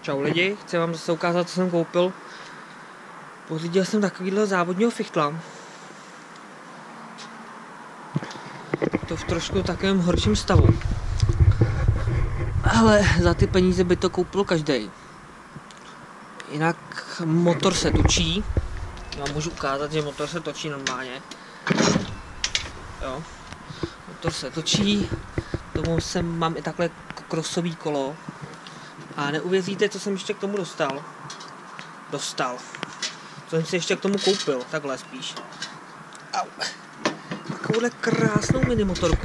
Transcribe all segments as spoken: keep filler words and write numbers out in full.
Čau lidi, chci vám zase ukázat, co jsem koupil. Pořídil jsem takovýhle závodního fichtla. To v trošku takovém horším stavu. Ale za ty peníze by to koupil každý. Jinak motor se točí. Já vám můžu ukázat, že motor se točí normálně. Jo. Motor se točí. Tomu jsem, mám i takhle krosový kolo. A neuvěříte, co jsem ještě k tomu dostal. Dostal. Co jsem si ještě k tomu koupil, takhle spíš. Au. Takovouhle krásnou mini motorku.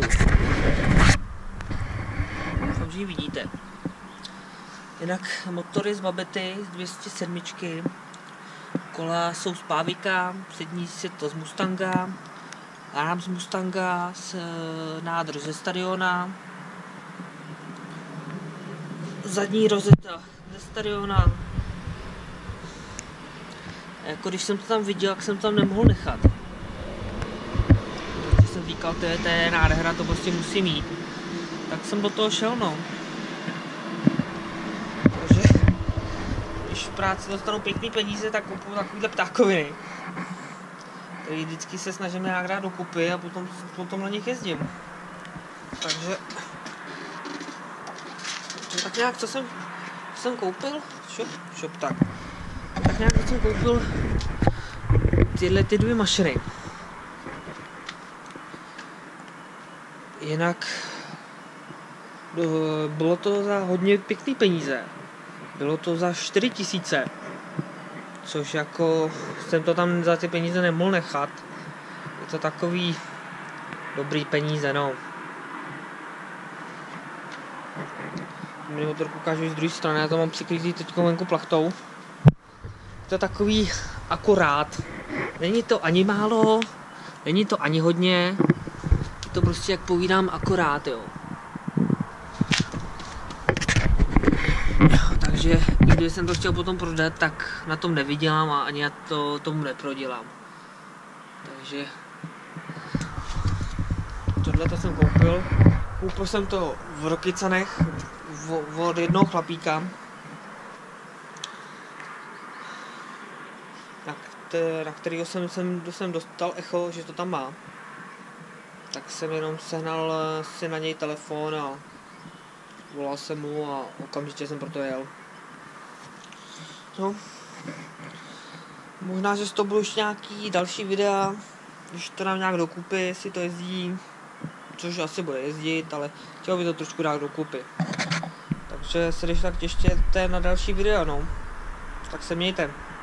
Doufám, že ji vidíte. Jinak motory z Babety, z dvě stě sedm. Kola jsou z Pávika, přední si to z Mustanga, rám z Mustanga, z nádrž ze Stadiona, zadní rozeta ze Stadiona. Jako když jsem to tam viděl, jak jsem to tam nemohl nechat. Když jsem říkal, to je, to je nádhera, to prostě musím mít. Tak jsem do toho šel, no. Takže když v práci dostanu pěkný peníze, tak kupuju takovýhle ptákoviny. Který vždycky se snažím nějak dát dokupy a potom, potom na nich jezdím. Takže tak nějak, co jsem, co jsem koupil? Šup, šup, tak. Tak nějak, co jsem koupil tyhle ty dvě mašiny. Jinak bylo to za hodně pěkný peníze. Bylo to za čtyři tisíce. Což jako jsem to tam za ty peníze nemohl nechat. Je to takový dobrý peníze, no. Mini motorku ukážu z druhé strany, já to mám přikrytý teď venku plachtou. Je to takový akorát. Není to ani málo, není to ani hodně. Je to prostě, jak povídám, akorát, jo. Takže i když jsem to chtěl potom prodat, tak na tom nevydělám a ani já to tomu neprodělám. Takže tohle to jsem koupil. Koupil jsem to v Rokycanech od jednoho chlapíka. Na, kter- na kterého jsem, jsem, jsem dostal echo, že to tam má. Tak jsem jenom sehnal si na něj telefon a volal jsem mu a okamžitě jsem proto jel. No. Možná, že z toho budou ještě nějaký další videa, když to dám nějak dokupy, si to jezdí, což asi bude jezdit, ale chtěl by to trošku dát dokupy. Takže se když tak těštěte na další video, no. Tak se mějte.